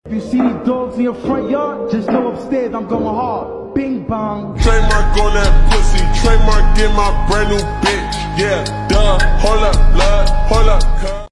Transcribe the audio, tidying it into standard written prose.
If you see these dogs in your front yard, just know upstairs I'm going hard. Bing bong. Trademark on that pussy, trademark get my brand new bitch. Yeah, duh, hold up, blood, hold up, cuz.